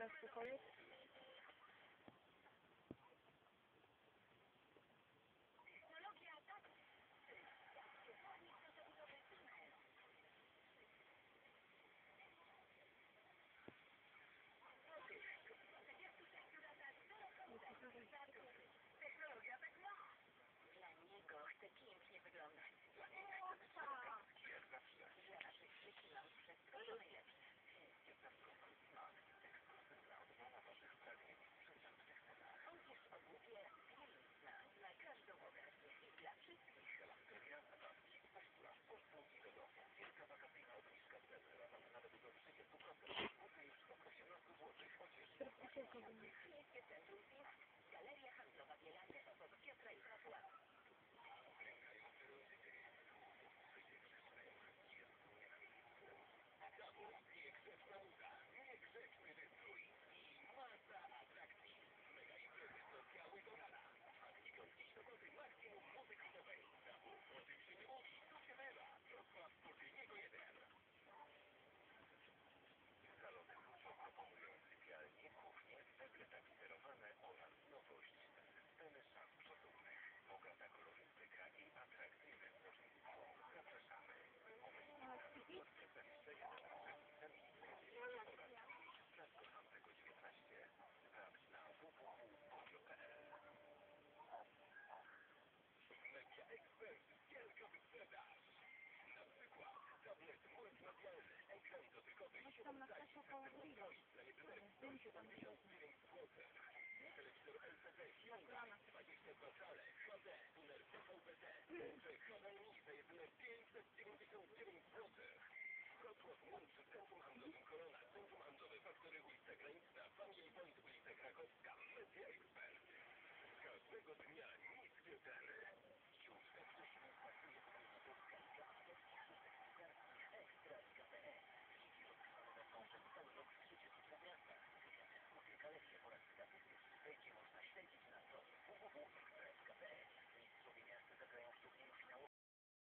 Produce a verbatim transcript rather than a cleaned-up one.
teraz cokolwiek? Technologia tak ma. Dla niego chce pięknie wyglądać. Jak zawsze. Dla naszych dzieci mam wszystko to najlepsze. Jednostkowy smak, ekskluzywna odmiana waszych pragnień w przeciętnych cenach. Odzież obuduje piękna na każdą okazję i dla wszystkich. Galanteria zabawki. Weźtura w Polsce i do domu. Wielka wakacyjna obniżka ceny. Rabat nawet do trzydziestu procent. Buty już od osiemnastu złotych. Odzież Miejskie Centrum Finans. Galeria Handlowa Bielanie obok Piotra i Wrocław. Pękające rodziny. Jest nie na miejscu. Zabój, niegrzeczna muza, niegrzeczny wystrój i masa atrakcji. Mega imprezy do białego rana. Akcjon dziś soboty maksimum muzyki nowej. Zabój, o tym się nie mówi, tu się bywa. Wrocław Spółdzielniego jeden. Salony Lucio proponują sypialnie, kuchnie, meble tapicerowane oraz nowość systemy szaf przesuwnych. Bogata kolorystyka i atrakcyjne złożnictwo. Zapraszamy. Pomyślnie dwadzieścia jeden przez Milickiewicz oraz Sprawdź kochającego dziewiętnaście. Sprawdź na w w w kropka podio kropka p l. Media Expert. Wielka wyprzedaż. Na przykład tablet multimedialny, ekran dotykowy, siedem cali, system kontroli za jedyne sto siedemdziesiąt dziewięć złotych. Telewizor L C D Hyundai dwadzieścia dwa cale H D tunel D V B T czy H D M I za jedyne pięćset dziewięćdziesiąt dziewięć złotych. Wrocław łączy Centrum Handlowym Korona, Centrum Handlowe Faktory ulica Graniczna, Family Point ulica Krakowska, Media Expert. Każdego dnia niskie ceny.